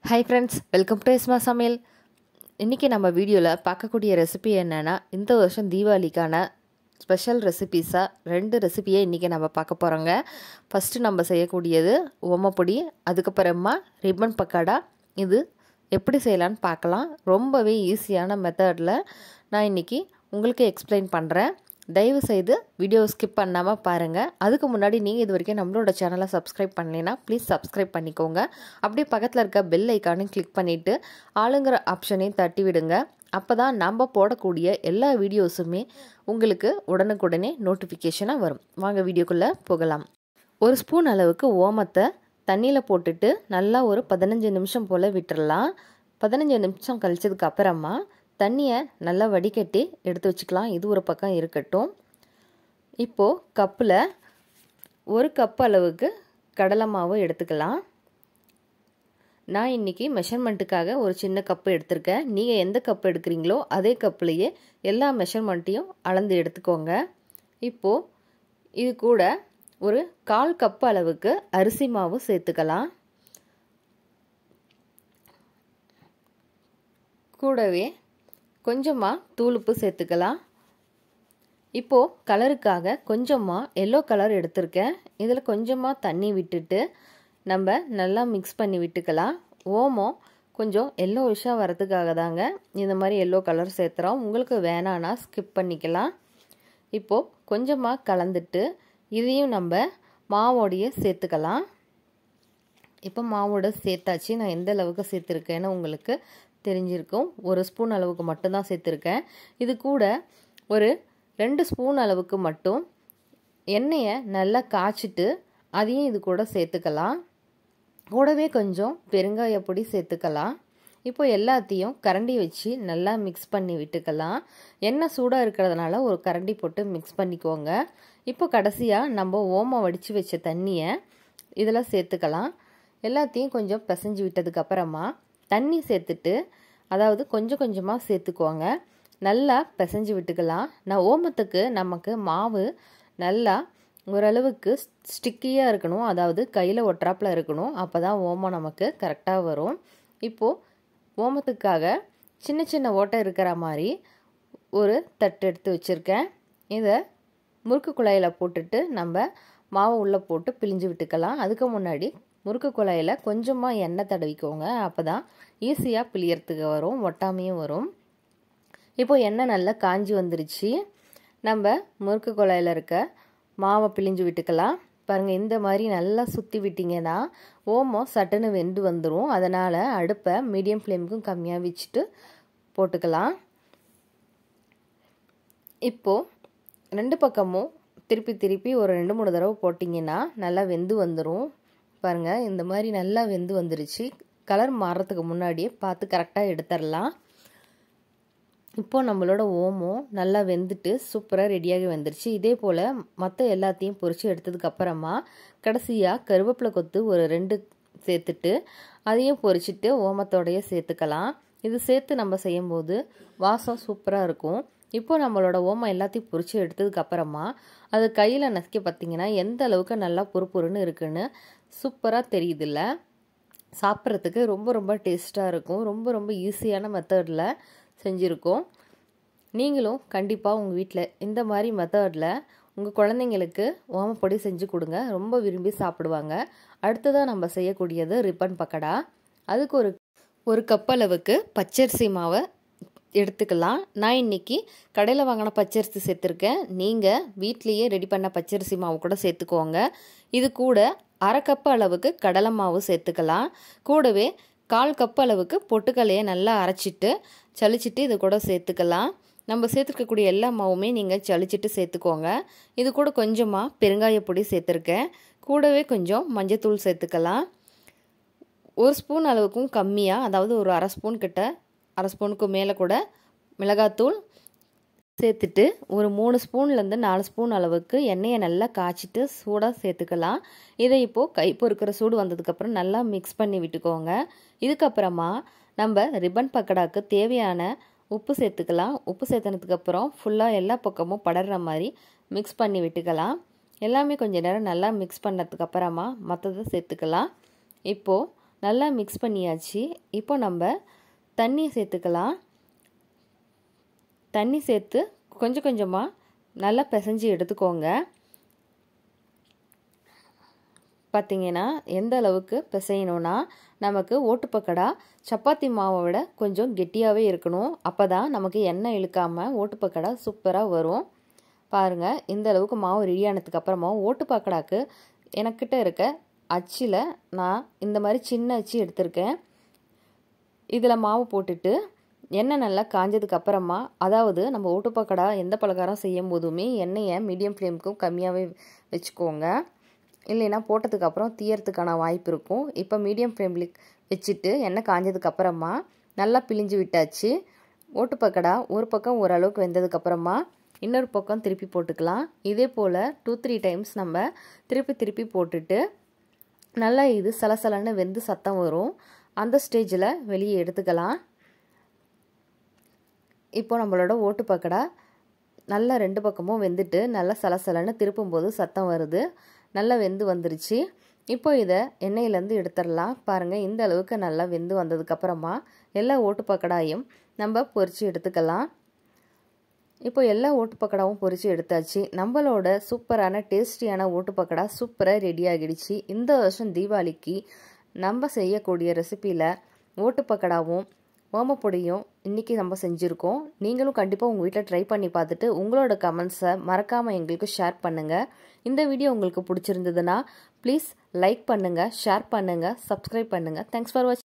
Hi friends, welcome to Isma Samil. இன்னைக்கு நம்ம வீடியோல பார்க்கக்கூடிய ரெசிபி என்னன்னா இந்த வருஷம் தீபாவளிக்கான ஸ்பெஷல் ரெசிபீஸா ரெண்டு ரெசிபியை இன்னைக்கு நம்ம பார்க்க போறோங்க. ஃபர்ஸ்ட் நம்ம செய்யக்கூடியது ஓமப்பொடி, அதுக்கு அப்புறமா ரிப்பன் பக்கோடா. இது எப்படி செய்யலாம்னு பார்க்கலாம். ரொம்பவே ஈஸியான மெத்தட்ல நான் இன்னைக்கு உங்களுக்கு எக்ஸ்பிளைன் பண்றேன். தயவு செய்து வீடியோ ஸ்கிப் பண்ணாம பாருங்க. அதுக்கு முன்னாடி நீங்க இதுவரைக்கும் நம்மளோட சேனலை சப்ஸ்கிரைப் பண்ணலைனா ப்ளீஸ் சப்ஸ்கிரைப் பண்ணிக்கோங்க. அப்படியே பக்கத்துல இருக்க பெல் ஐகானை கிளிக் பண்ணிட்டு ஆளுங்கற ஆப்ஷனையும் தட்டி விடுங்க. அப்பதான் நம்ம போடக்கூடிய எல்லா வீடியோஸுமே உங்களுக்கு உடனுக்குடனே நோட்டிஃபிகேஷனா வரும். வாங்க வீடியோக்குள்ள போகலாம். ஒரு ஸ்பூன் அளவுக்கு ஓமத்தை தண்ணியில போட்டுட்டு நல்லா ஒரு 15 நிமிஷம் போல விட்டுறலாம். 15 நிமிஷம் கழிச்சதுக்கு அப்புறமா தண்ணியை நல்லா வடிகட்டி எடுத்து வச்சுக்கலாம். இது ஒரு பக்கம் இருக்கட்டும். இப்போது கப்பில் ஒரு கப் அளவுக்கு கடலை மாவு எடுத்துக்கலாம். நான் இன்றைக்கி மெஷர்மெண்ட்டுக்காக ஒரு சின்ன கப்பு எடுத்திருக்கேன். நீங்கள் எந்த கப் எடுக்கிறீங்களோ அதே கப்புலேயே எல்லா மெஷர்மெண்ட்டையும் அளந்து எடுத்துக்கோங்க. இப்போது இது கூட ஒரு 1/4 கப் அளவுக்கு அரிசி மாவு சேர்த்துக்கலாம். கூடவே கொஞ்சமாக தூளுப்பு சேர்த்துக்கலாம். இப்போது கலருக்காக கொஞ்சமாக எல்லோ கலர் எடுத்திருக்கேன். இதில் கொஞ்சமாக தண்ணி விட்டுட்டு நம்ம நல்லா மிக்ஸ் பண்ணி விட்டுக்கலாம். ஓமம் கொஞ்சம் எல்லோவிஷாக வரதுக்காக தாங்க இந்த மாதிரி எல்லோ கலர் சேர்த்துறோம். உங்களுக்கு வேணான்னா ஸ்கிப் பண்ணிக்கலாம். இப்போது கொஞ்சமாக கலந்துட்டு இதையும் நம்ம மாவோடையே சேர்த்துக்கலாம். இப்போ மாவோட சேர்த்தாச்சு. நான் எந்த அளவுக்கு சேர்த்துருக்கேன்னு உங்களுக்கு தெரிஞ்சிருக்கும். ஒரு ஸ்பூன் அளவுக்கு மட்டும்தான் சேர்த்துருக்கேன். இது கூட ஒரு 2 ஸ்பூன் அளவுக்கு மட்டும் எண்ணெயை நல்லா காய்ச்சிட்டு அதையும் இது கூட சேர்த்துக்கலாம். கூடவே கொஞ்சம் பெருங்காய பொடி சேர்த்துக்கலாம். இப்போ எல்லாத்தையும் கரண்டி வச்சு நல்லா மிக்ஸ் பண்ணி விட்டுக்கலாம். எண்ணெய் சூடாக இருக்கிறதுனால ஒரு கரண்டி போட்டு மிக்ஸ் பண்ணிக்கோங்க. இப்போ கடைசியாக நம்ம ஓமம் வடித்து வச்ச தண்ணியை இதில் சேர்த்துக்கலாம். எல்லாத்தையும் கொஞ்சம் பிசைஞ்சு விட்டதுக்கு அப்புறமா தண்ணி சேர்த்துட்டு அதாவது கொஞ்சம் கொஞ்சமாக சேர்த்துக்குவாங்க. நல்லா பிசைஞ்சு விட்டுக்கலாம். நான் ஓமத்துக்கு நமக்கு மாவு நல்லா ஓரளவுக்கு ஸ்டிக்கியாக இருக்கணும், அதாவது கையில் ஒட்டுறாப்பில் இருக்கணும். அப்போ தான் ஓமம் நமக்கு கரெக்டாக வரும். இப்போது ஓமத்துக்காக சின்ன சின்ன ஓட்டை இருக்கிற மாதிரி ஒரு தட்டு எடுத்து வச்சுருக்கேன். இதை முறுக்கு குழாயில் போட்டுட்டு நம்ம மாவு உள்ளே போட்டு பிழிஞ்சு விட்டுக்கலாம். அதுக்கு முன்னாடி முறுக்கு குழாயில் கொஞ்சமாக எண்ணெய் தடவிக்கோங்க. அப்போ தான் ஈஸியாக பிழியறதுக்கு வரும், ஒட்டாமையும் வரும். இப்போ எண்ணெய் நல்லா காஞ்சி வந்துருச்சு. நம்ம முறுக்கு குழாயில் இருக்க மாவை பிழிஞ்சு விட்டுக்கலாம். பாருங்கள், இந்த மாதிரி நல்லா சுற்றி விட்டிங்கன்னா ஓமம் சட்டுன்னு வெந்து வந்துடும். அதனால் அடுப்பை மீடியம் ஃப்ளேமுக்கும் கம்மியாக வச்சுட்டு போட்டுக்கலாம். இப்போது 2 பக்கமும் திருப்பி ஒரு 2-3 தடவை போட்டிங்கன்னா நல்லா வெந்து வந்துடும். பாருங்கள், இந்த மாதிரி நல்லா வெந்து வந்துருச்சு. கலர் மாறுறதுக்கு முன்னாடியே பார்த்து கரெக்டாக எடுத்துடலாம். இப்போது நம்மளோட ஓமம் நல்லா வெந்துட்டு சூப்பராக ரெடியாகி வந்துருச்சு. இதே போல் மற்ற எல்லாத்தையும் பொரித்து எடுத்ததுக்கு அப்புறமா கடைசியாக கருவேப்பிலை கொத்து ஒரு 2 சேர்த்துட்டு அதையும் பொரிச்சிட்டு ஓமத்தோடைய சேர்த்துக்கலாம். இது சேர்த்து நம்ம செய்யும்போது வாசம் சூப்பராக இருக்கும். இப்போ நம்மளோட ஓமம் எல்லாத்தையும் பொரித்து எடுத்ததுக்கு அப்புறமா அது கையில் நசுக்கி பார்த்திங்கன்னா எந்த அளவுக்கு நல்லா பொறுப்புன்னு இருக்குன்னு சூப்பராக தெரியுதில்ல. சாப்பிட்றதுக்கு ரொம்ப டேஸ்ட்டாக இருக்கும். ரொம்ப ஈஸியான மெத்தடில் செஞ்சுருக்கோம். நீங்களும் கண்டிப்பாக உங்கள் வீட்டில் இந்த மாதிரி மெத்தடில் உங்கள் குழந்தைங்களுக்கு ஓமப்பொடி செஞ்சு கொடுங்க. ரொம்ப விரும்பி சாப்பிடுவாங்க. அடுத்ததாக நம்ம செய்யக்கூடியது ரிப்பன் பக்கோடா. அதுக்கு ஒரு கப் அளவுக்கு பச்சரிசி மாவை எடுத்துக்கலாம். நான் இன்றைக்கி கடையில் வாங்கின பச்சரிசி சேர்த்துருக்கேன். நீங்கள் வீட்லேயே ரெடி பண்ண பச்சரிசி மாவு கூட சேர்த்துக்கோங்க. இது கூட 1/2 கப் அளவுக்கு கடலை மாவு சேர்த்துக்கலாம். கூடவே 1/4 கப் அளவுக்கு பொட்டுக்கல்லையை நல்லா அரைச்சிட்டு சளிச்சிட்டு இது கூட சேர்த்துக்கலாம். நம்ம சேர்த்துக்கக்கூடிய எல்லா மாவுமே நீங்கள் சளிச்சிட்டு சேர்த்துக்கோங்க. இது கூட கொஞ்சமாக பெருங்காய பொடி சேர்த்துருக்கேன். கூடவே கொஞ்சம் மஞ்சத்தூள் சேர்த்துக்கலாம். 1 ஸ்பூன் அளவுக்கும் கம்மியாக, அதாவது ஒரு 1/2 ஸ்பூன் கிட்ட, 1/2 ஸ்பூனுக்கு மேலே கூட மிளகாத்தூள் சேர்த்துட்டு ஒரு 3 ஸ்பூன்லேருந்து 4 ஸ்பூன் அளவுக்கு எண்ணெயை நல்லா காய்ச்சிட்டு சூடாக சேர்த்துக்கலாம். இதை இப்போது கை பொறுக்கிற சூடு வந்ததுக்கப்புறம் நல்லா மிக்ஸ் பண்ணி விட்டுக்கோங்க. இதுக்கப்புறமா நம்ம ரிப்பன் பக்கோடாக்கு தேவையான உப்பு சேர்த்துக்கலாம். உப்பு சேர்த்தனதுக்கப்புறம் ஃபுல்லாக எல்லா பக்கமும் படர்ற மாதிரி மிக்ஸ் பண்ணி விட்டுக்கலாம். எல்லாமே கொஞ்சம் நேரம் நல்லா மிக்ஸ் பண்ணதுக்கப்புறமா மற்றதை சேர்த்துக்கலாம். இப்போது நல்லா மிக்ஸ் பண்ணியாச்சு. இப்போ நம்ம தண்ணி சேர்த்துக்கலாம். தண்ணி சேர்த்து கொஞ்சம் கொஞ்சமாக நல்லா பிசைஞ்சு எடுத்துக்கோங்க. பார்த்தீங்கன்னா எந்த அளவுக்கு பிசையணும்னா நமக்கு ஓட்டுப்பக்கடா சப்பாத்தி மாவை விட கொஞ்சம் கெட்டியாகவே இருக்கணும். அப்போ தான் நமக்கு எண்ணெய் இழுக்காமல் ஓட்டுப்பக்கடா சூப்பராக வரும். பாருங்கள், இந்த அளவுக்கு மாவு ரெடியானதுக்கு அப்புறமா ஓட்டுப்பக்கடாக்கு எனக்கிட்ட இருக்க அச்சில் நான் இந்த மாதிரி சின்ன அச்சு எடுத்திருக்கேன். இதில் மாவு போட்டுட்டு எண்ணெய் நல்லா காஞ்சதுக்கு அப்புறமா, அதாவது நம்ம ஓட்டுப்பக்கடா எந்த பலகாரம் செய்யும் போதுமே எண்ணெயை மீடியம் ஃப்ளேமுக்கும் கம்மியாகவே வச்சுக்கோங்க. இல்லைன்னா போட்டதுக்கு அப்புறம் தீயறதுக்கான வாய்ப்பு இருக்கும். இப்போ மீடியம் ஃப்ளேமில் வச்சுட்டு எண்ணெய் காஞ்சதுக்கு அப்புறமா நல்லா பிழிஞ்சு விட்டாச்சு. ஓட்டுப்பக்கடா ஒரு பக்கம் ஓரளவுக்கு வெந்ததுக்கப்புறமா இன்னொரு பக்கம் திருப்பி போட்டுக்கலாம். இதே போல் 2-3 டைம்ஸ் நம்ம திருப்பி போட்டுட்டு நல்லா இது சலசலன்னு வெந்து சத்தம் வரும். அந்த ஸ்டேஜில் வெளியே எடுத்துக்கலாம். இப்போ நம்மளோட ஓட்டுப்பக்கடா நல்லா 2 பக்கமும் வெந்துட்டு நல்லா சலசலன்னு திருப்பும்போது சத்தம் வருது. நல்லா வெந்து வந்துருச்சு. இப்போ இதை எண்ணெயிலேருந்து எடுத்துடலாம். பாருங்கள், இந்த அளவுக்கு நல்லா வெந்து வந்ததுக்கப்புறமா எல்லா ஓட்டுப்பக்கடாயும் நம்ம பொரித்து எடுத்துக்கலாம். இப்போ எல்லா ஓட்டுப்பக்கடாவும் பொரித்து எடுத்தாச்சு. நம்மளோட சூப்பரான டேஸ்டியான ஓட்டுப்பக்கடா சூப்பராக ரெடி ஆகிடுச்சு. இந்த வருஷம் தீபாவளிக்கு நம்ம செய்யக்கூடிய ரெசிப்பியில் ஓட்டுப்பக்கடாவும் ஓமப்பொடியும் இன்றைக்கி நம்ம செஞ்சுருக்கோம். நீங்களும் கண்டிப்பாக உங்கள் வீட்டில் ட்ரை பண்ணி பார்த்துட்டு உங்களோட கமெண்ட்ஸை மறக்காமல் எங்களுக்கு ஷேர் பண்ணுங்கள். இந்த வீடியோ உங்களுக்கு பிடிச்சிருந்ததுன்னா ப்ளீஸ் லைக் பண்ணுங்கள், ஷேர் பண்ணுங்கள், சப்ஸ்கிரைப் பண்ணுங்கள். தேங்க்ஸ் ஃபார் வாட்சிங்.